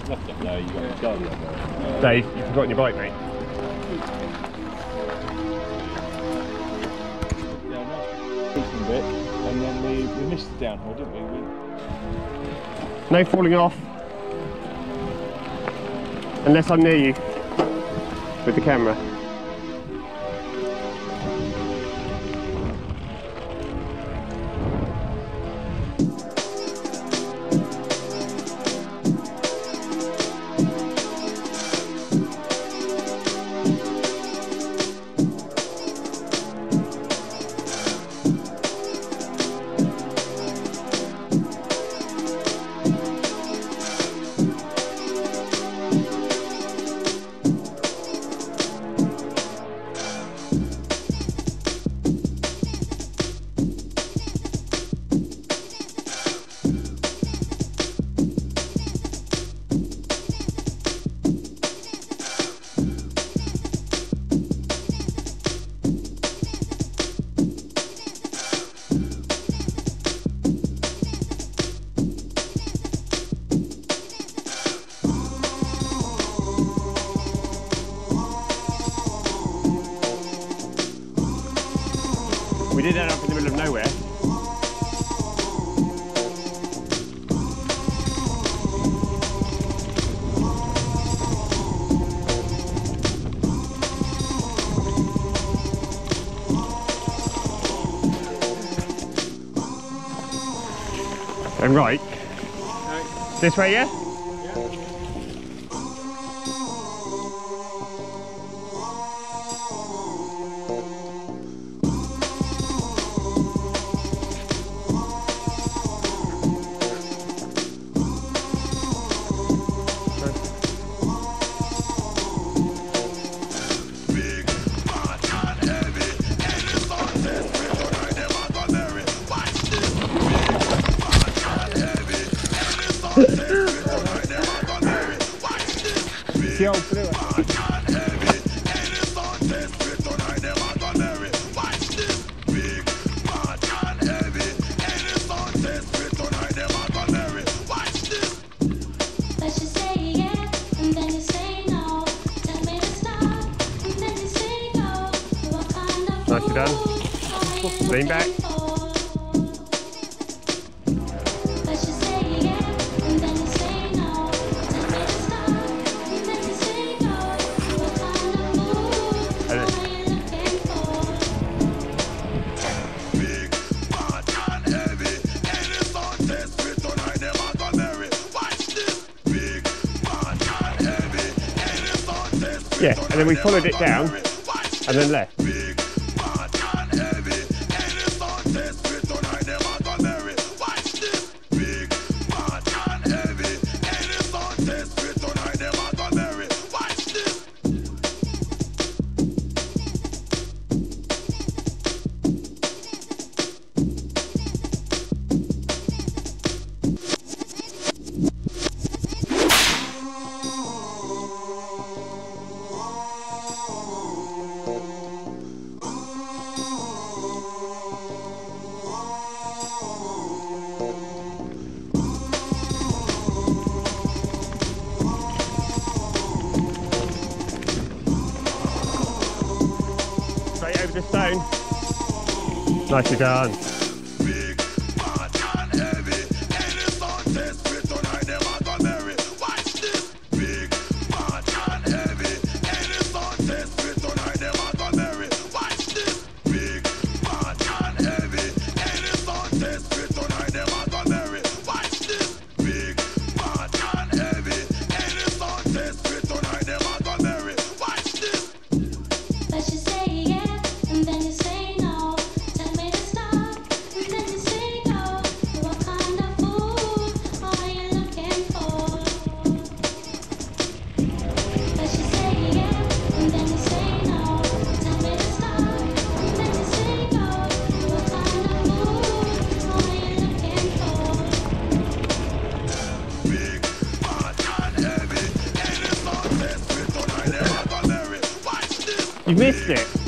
Left up there, you got the garden up there. Dave, you've forgotten your bike, mate. Yeah, nice decent bit, and then we missed the downhill, didn't we? No falling off. Unless I'm near you with the camera. We did end up in the middle of nowhere. And right. No. This way, yeah? Yeah. See how through it. Nicely done. Lean back. Yeah, and then we followed it down and then left. Over the stone. Nicely done. You missed it.